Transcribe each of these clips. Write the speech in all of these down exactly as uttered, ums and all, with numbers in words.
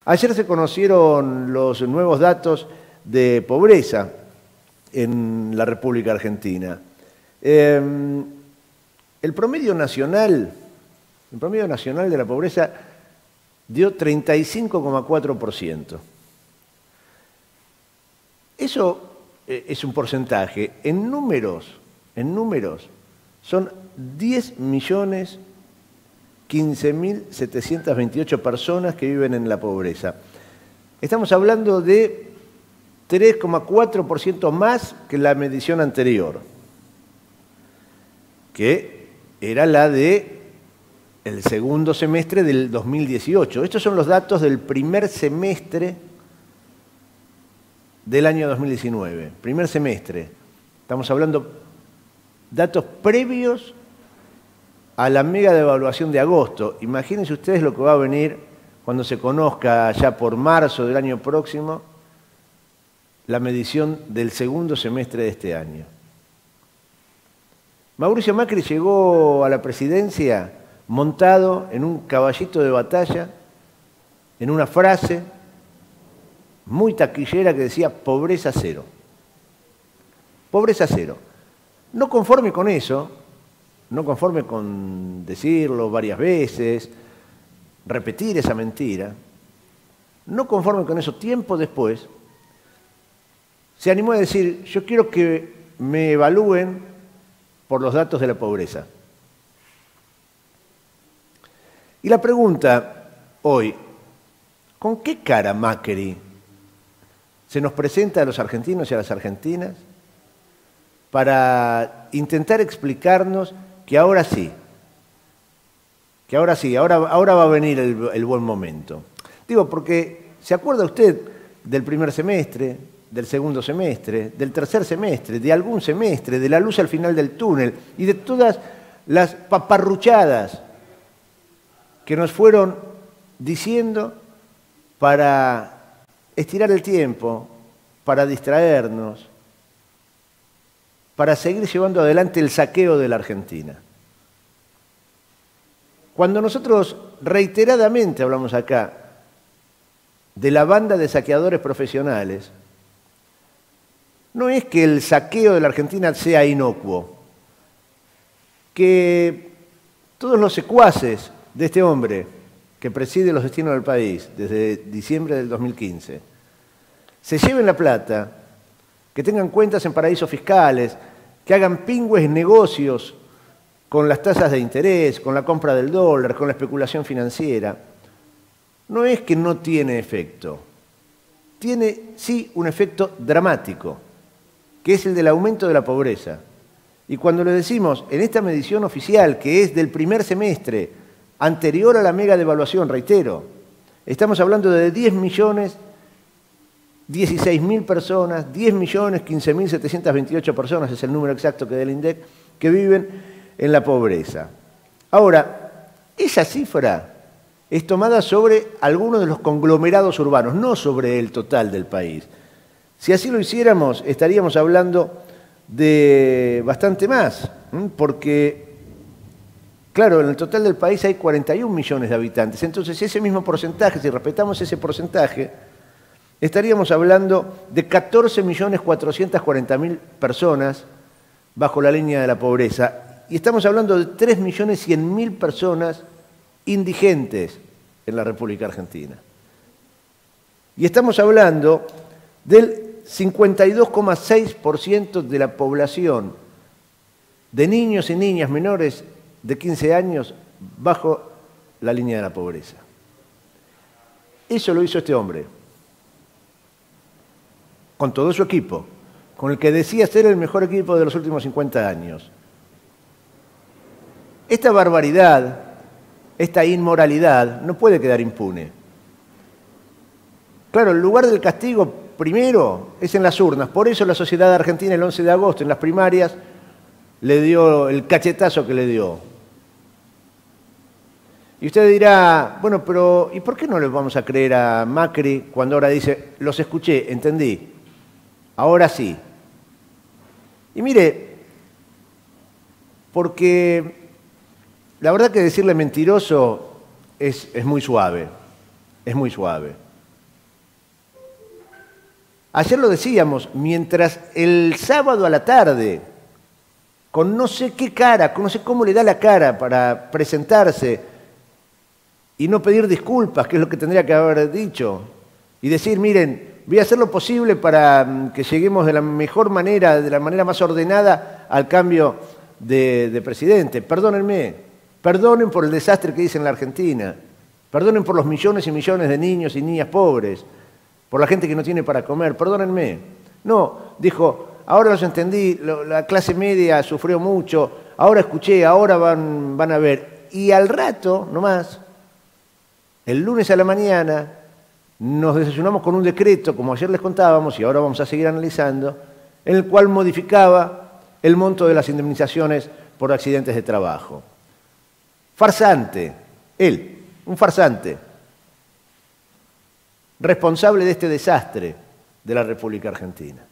Ayer se conocieron los nuevos datos de pobreza en la República Argentina. Eh, el promedio nacional, el promedio nacional de la pobreza dio treinta y cinco coma cuatro por ciento. Eso eh, es un porcentaje. En números, en números, son diez millones quince mil setecientas veintiocho personas que viven en la pobreza. Estamos hablando de tres coma cuatro por ciento más que la medición anterior, que era la de el segundo semestre del dos mil dieciocho. Estos son los datos del primer semestre del año dos mil diecinueve. Primer semestre. Estamos hablando datos previos a la mega devaluación de agosto. Imagínense ustedes lo que va a venir cuando se conozca ya por marzo del año próximo la medición del segundo semestre de este año. Mauricio Macri llegó a la presidencia montado en un caballito de batalla, en una frase muy taquillera que decía pobreza cero. Pobreza cero. No conforme con eso, no conforme con decirlo varias veces, repetir esa mentira, no conforme con eso, tiempo después, se animó a decir, yo quiero que me evalúen por los datos de la pobreza. Y la pregunta hoy, ¿con qué cara Macri se nos presenta a los argentinos y a las argentinas para intentar explicarnos que ahora sí, que ahora sí, ahora, ahora va a venir el, el buen momento? Digo, porque ¿se acuerda usted del primer semestre, del segundo semestre, del tercer semestre, de algún semestre, de la luz al final del túnel y de todas las paparruchadas que nos fueron diciendo para estirar el tiempo, para distraernos, para seguir llevando adelante el saqueo de la Argentina? Cuando nosotros reiteradamente hablamos acá de la banda de saqueadores profesionales, no es que el saqueo de la Argentina sea inocuo, que todos los secuaces de este hombre que preside los destinos del país desde diciembre del dos mil quince se lleven la plata, que tengan cuentas en paraísos fiscales, que hagan pingües negocios con las tasas de interés, con la compra del dólar, con la especulación financiera. No es que no tiene efecto, tiene sí un efecto dramático, que es el del aumento de la pobreza. Y cuando le decimos en esta medición oficial, que es del primer semestre, anterior a la mega devaluación, reitero, estamos hablando de diez millones dieciséis mil personas, diez millones quince mil setecientas veintiocho personas, es el número exacto que da el INDEC, que viven en la pobreza. Ahora, esa cifra es tomada sobre algunos de los conglomerados urbanos, no sobre el total del país. Si así lo hiciéramos, estaríamos hablando de bastante más, porque, claro, en el total del país hay cuarenta y un millones de habitantes. Entonces, ese mismo porcentaje, si respetamos ese porcentaje, estaríamos hablando de catorce millones cuatrocientas cuarenta mil personas bajo la línea de la pobreza. Y estamos hablando de tres millones cien mil personas indigentes en la República Argentina. Y estamos hablando del cincuenta y dos coma seis por ciento de la población de niños y niñas menores de quince años bajo la línea de la pobreza. Eso lo hizo este hombre, con todo su equipo, con el que decía ser el mejor equipo de los últimos cincuenta años. Esta barbaridad, esta inmoralidad, no puede quedar impune. Claro, el lugar del castigo primero es en las urnas. Por eso la sociedad argentina el once de agosto, en las primarias, le dio el cachetazo que le dio. Y usted dirá, bueno, pero ¿y por qué no le vamos a creer a Macri cuando ahora dice, los escuché, entendí, ahora sí? Y mire, porque la verdad que decirle mentiroso es, es muy suave, es muy suave. Ayer lo decíamos, mientras el sábado a la tarde, con no sé qué cara, con no sé cómo le da la cara para presentarse y no pedir disculpas, que es lo que tendría que haber dicho, y decir, miren, voy a hacer lo posible para que lleguemos de la mejor manera, de la manera más ordenada al cambio de, de presidente. Perdónenme, perdonen por el desastre que hice en la Argentina, perdonen por los millones y millones de niños y niñas pobres, por la gente que no tiene para comer, perdónenme. No, dijo, ahora los entendí, lo, la clase media sufrió mucho, ahora escuché, ahora van, van a ver. Y al rato, nomás, el lunes a la mañana, nos desayunamos con un decreto, como ayer les contábamos, y ahora vamos a seguir analizando, en el cual modificaba el monto de las indemnizaciones por accidentes de trabajo. Farsante, él, un farsante, responsable de este desastre de la República Argentina.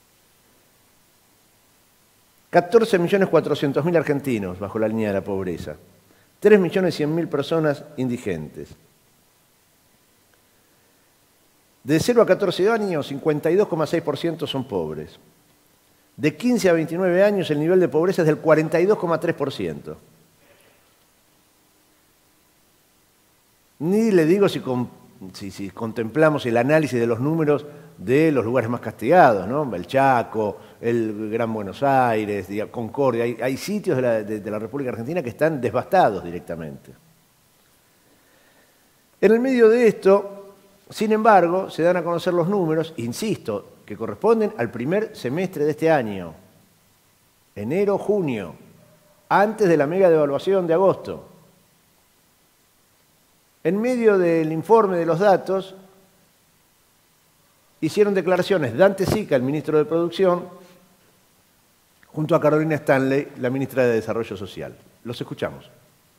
catorce millones cuatrocientos mil argentinos bajo la línea de la pobreza, tres millones cien mil personas indigentes. De cero a catorce años, cincuenta y dos coma seis por ciento son pobres. De quince a veintinueve años, el nivel de pobreza es del cuarenta y dos coma tres por ciento. Ni le digo si, con, si, si contemplamos el análisis de los números de los lugares más castigados, ¿no? El Chaco, el Gran Buenos Aires, Concordia. Hay, hay sitios de la, de, de la República Argentina que están devastados directamente. En el medio de esto, sin embargo, se dan a conocer los números, insisto, que corresponden al primer semestre de este año, enero, junio, antes de la mega devaluación de agosto. En medio del informe de los datos, hicieron declaraciones Dante Sica, el ministro de Producción, junto a Carolina Stanley, la ministra de Desarrollo Social. Los escuchamos.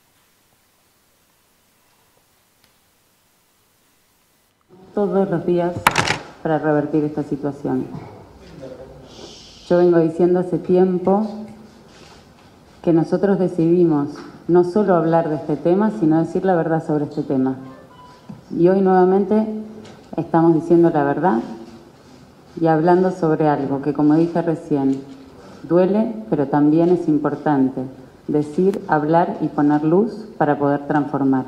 Todos los días para revertir esta situación. Yo vengo diciendo hace tiempo que nosotros decidimos no solo hablar de este tema, sino decir la verdad sobre este tema. Y hoy nuevamente estamos diciendo la verdad y hablando sobre algo que, como dije recién, duele, pero también es importante decir, hablar y poner luz para poder transformar.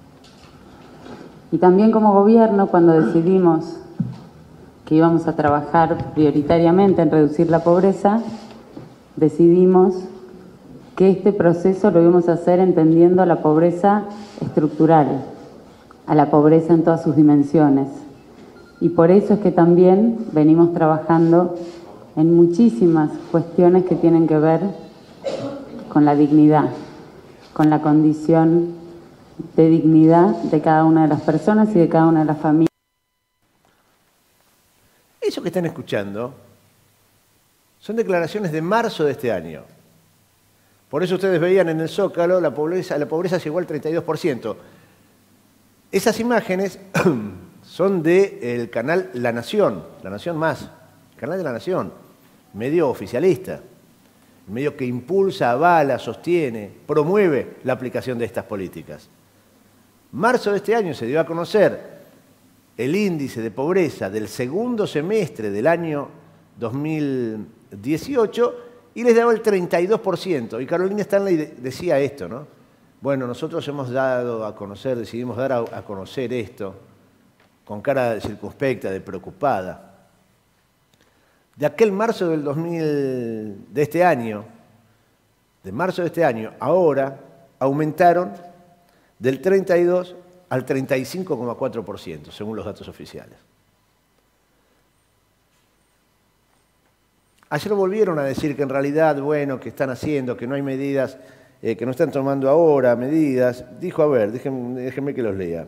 Y también como gobierno, cuando decidimos que íbamos a trabajar prioritariamente en reducir la pobreza, decidimos que este proceso lo íbamos a hacer entendiendo a la pobreza estructural, a la pobreza en todas sus dimensiones. Y por eso es que también venimos trabajando en muchísimas cuestiones que tienen que ver con la dignidad, con la condición de dignidad de cada una de las personas y de cada una de las familias. Eso que están escuchando son declaraciones de marzo de este año. Por eso ustedes veían en el Zócalo la pobreza, la pobreza llegó al treinta y dos por ciento. Esas imágenes son del canal La Nación, La Nación Más, el canal de La Nación, medio oficialista, medio que impulsa, avala, sostiene, promueve la aplicación de estas políticas. Marzo de este año se dio a conocer el índice de pobreza del segundo semestre del año dos mil dieciocho y les daba el treinta y dos por ciento. Y Carolina Stanley decía esto, ¿no? Bueno, nosotros hemos dado a conocer, decidimos dar a, a conocer esto con cara circunspecta, de preocupada. De aquel marzo del dos mil, de este año, de marzo de este año, ahora aumentaron del treinta y dos al treinta y cinco coma cuatro por ciento, según los datos oficiales. Ayer volvieron a decir que en realidad, bueno, que están haciendo, que no hay medidas, eh, que no están tomando ahora medidas. Dijo, a ver, déjenme, déjenme que los lea.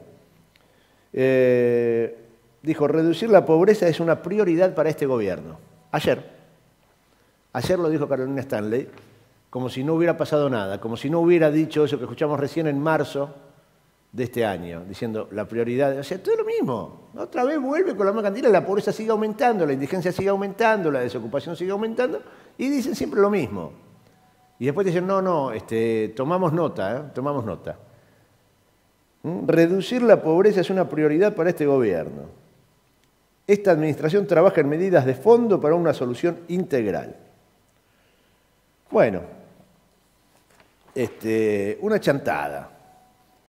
Eh, dijo, reducir la pobreza es una prioridad para este gobierno. Ayer. Ayer lo dijo Carolina Stanley, como si no hubiera pasado nada, como si no hubiera dicho eso que escuchamos recién en marzo de este año, diciendo la prioridad, o sea, todo lo mismo. Otra vez vuelve con la mercantil, la pobreza sigue aumentando, la indigencia sigue aumentando, la desocupación sigue aumentando, y dicen siempre lo mismo. Y después dicen, no, no, este, tomamos nota, ¿eh? tomamos nota. ¿Mm? Reducir la pobreza es una prioridad para este gobierno. esta administración trabaja en medidas de fondo para una solución integral. Bueno, este, una chantada.